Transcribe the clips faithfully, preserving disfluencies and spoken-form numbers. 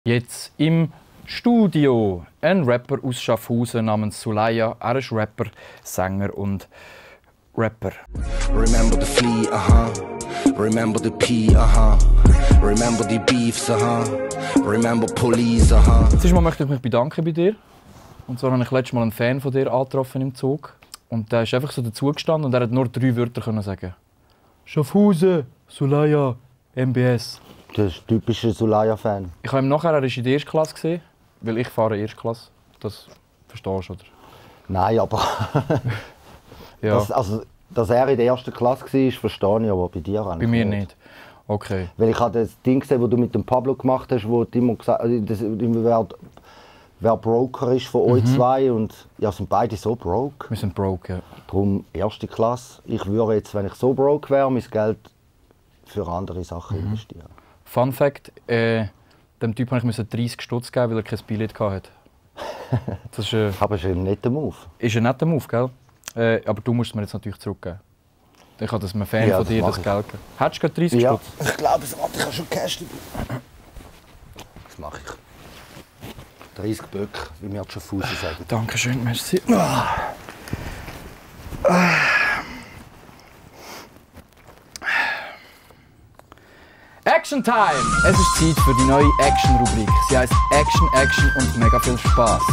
Jetzt im Studio ein Rapper aus Schaffhausen namens Sulaya. Er ist Rapper, Sänger und Rapper. Remember the flea, aha. Remember the P, aha. Remember the beefs, aha. Remember police, aha. Zuerst mal möchte ich mich bedanken bei dir. Und zwar habe ich letztes Mal einen Fan von dir angetroffen im Zug. Und der ist einfach so dazugestanden und er hat nur drei Wörter können sagen. Schaffhausen, Sulaya, M B S. Das ist ein typischer Sulaya-Fan. Ich habe ihn nachher, er ist in der ersten Klasse gesehen, weil ich fahre erste Klasse. Das verstehst du, oder? Nein, aber Ja. das, also, dass er in der ersten Klasse war, verstehe ich, aber bei dir eigentlich Bei mir nicht. Okay. Weil ich habe das Ding gesehen, das du mit dem Pablo gemacht hast, wo du immer gesagt hast, wer, wer Broker ist von euch Mhm. zwei. Und ja, sind beide so broke. Wir sind broke, ja. Darum erste Klasse. Ich würde jetzt, wenn ich so broke wäre, mein Geld für andere Sachen Mhm. investieren. Fun Fact, äh, dem Typ musste ich dreißig Stutz geben, weil er kein Billett hatte. Das ist, äh, Aber es ist ein netter Move. ist ein netter Move, gell? Äh, aber du musst es mir jetzt natürlich zurückgeben. Ich habe das einem Fan Ja, von das dir mach das ich. Geld gegeben. Hättest du gerade dreißig Ja, Stutz? ich glaube es. Warte, ich habe schon Cash dabei. Das mache ich. dreißig Böcke, wie wir schon Fuße sagen. Dankeschön, merci. Action Time! Es ist Zeit für die neue Action-Rubrik. Sie heißt Action, Action und mega viel Spaß.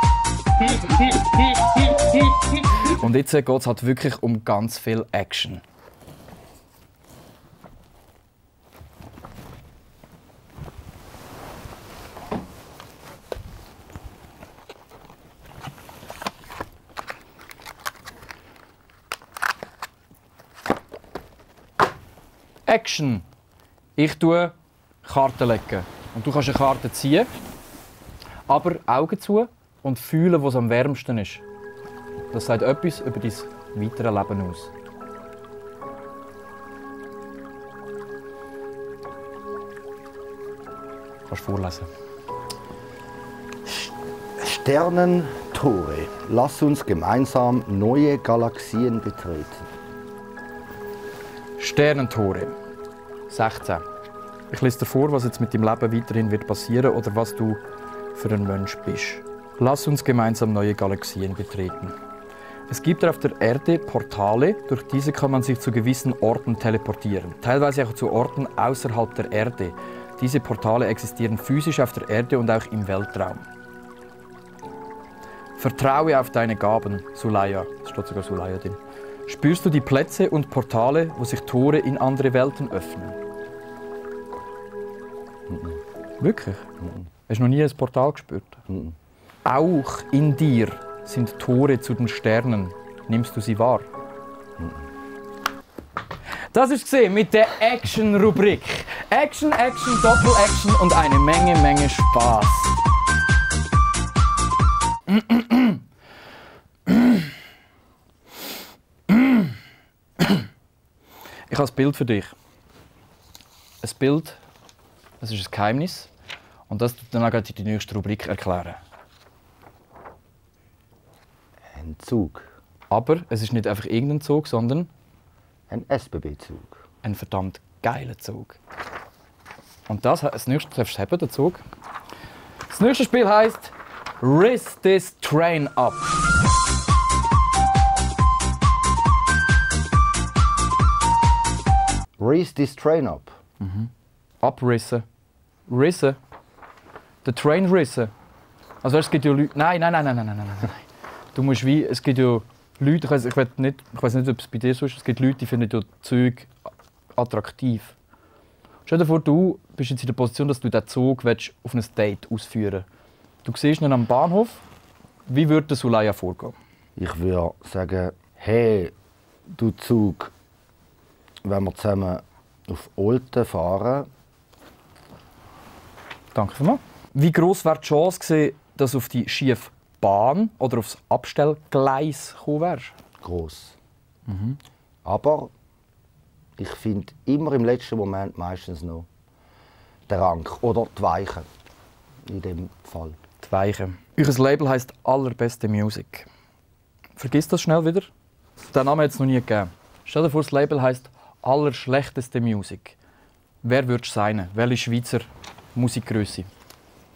Und jetzt geht es halt wirklich um ganz viel Action. Action! Ich tue Karten legen. Und du kannst eine Karte ziehen, aber Augen zu und fühlen, wo es am wärmsten ist. Das sagt etwas über dein weiteres Leben aus. Kannst du vorlesen. Sternentore, lass uns gemeinsam neue Galaxien betreten. Sternentore. sechzehn. Ich lese dir vor, was jetzt mit deinem Leben weiterhin wird passieren oder was du für ein Mensch bist. Lass uns gemeinsam neue Galaxien betreten. Es gibt auf der Erde Portale, durch diese kann man sich zu gewissen Orten teleportieren, teilweise auch zu Orten außerhalb der Erde. Diese Portale existieren physisch auf der Erde und auch im Weltraum. Vertraue auf deine Gaben, Sulaya. Es steht sogar Sulaya drin. Spürst du die Plätze und Portale, wo sich Tore in andere Welten öffnen? Mhm. Wirklich? Mhm. Hast du noch nie ein Portal gespürt? Mhm. Auch in dir sind Tore zu den Sternen. Nimmst du sie wahr? Mhm. Das ist gesehen mit der Action-Rubrik. Action, Action, Doppel-Action und eine Menge, Menge Spaß. Ich habe ein Bild für dich. Ein Bild, das ist ein Geheimnis. Und das tut dann auch die nächste Rubrik erklären. Ein Zug. Aber es ist nicht einfach irgendein Zug, sondern Ein S B B-Zug. ein verdammt geiler Zug. Und das, das nächste darfst du haben, der Zug. Das nächste Spiel heisst Race this train up. Race this train up. Abrissen. Rissen. Der Train rissen. Also es gibt ja Leute... Nein, nein, nein, nein, nein, nein, nein, nein. Du musst wie... Es gibt ja Leute, ich weiß, ich weiß nicht, ich weiß nicht, ob es bei dir so ist, es gibt Leute, die finden ja Züge attraktiv. Stell dir vor, du bist jetzt in der Position, dass du diesen Zug willst, auf ein Date ausführen willst. Du siehst ihn am Bahnhof. Wie würde der Sulaya vorgehen? Ich würde sagen, hey, du Zug, wenn wir zusammen auf Olten fahren. Danke vielmals. Wie gross wäre die Chance gewesen, dass du auf die schiefe Bahn oder aufs Abstellgleis gekommen wärst? Gross. Mhm. Aber ich finde immer im letzten Moment meistens noch den Rang oder die Weiche. In dem Fall. Die Weiche. Euer Label heisst «Allerbeste Music». Vergiss das schnell wieder. Den Namen hat es noch nie gegeben. Stell dir vor, das Label heisst «Allerschlechteste Music». Wer würdest du sein? Welche Schweizer Musikgrösse?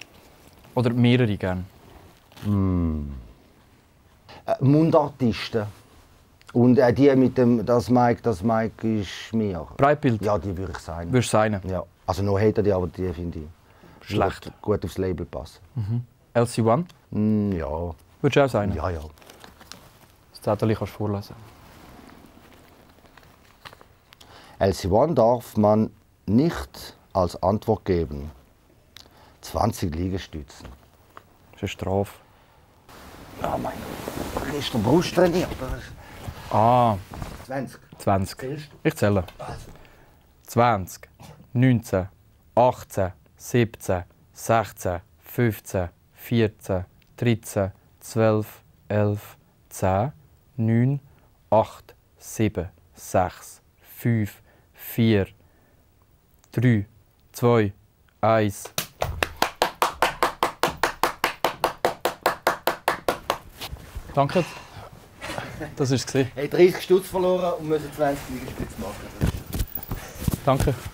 Oder mehrere gerne? Mm. Äh, Mundartisten. Und äh, die mit dem «Das Mike, das Mike ist mir». Breitbild? Ja, die würde ich sagen. Würdest du sein? Ja. Also noch hätte die, aber die finde ich Schlecht. Gut, gut aufs Label passen. Mhm. L C One? Mm, ja. Würdest du auch sein? Ja, ja. Das Zettel kannst du vorlesen. L C One darf man nicht als Antwort geben. zwanzig Liegestützen. Das ist eine Strafe. Oh mein Gott, ist der Brust trainiert? Ah, zwanzig. zwanzig. Zählst Ich zähle. zwanzig, neunzehn, achtzehn, siebzehn, sechzehn, fünfzehn, vierzehn, dreizehn, zwölf, elf, zehn, neun, acht, sieben, sechs, fünf, vier, drei, zwei, eins. Danke. Das war es. Hey, dreißig Stutz verloren und müssen zwanzig Liegestütze machen. Danke.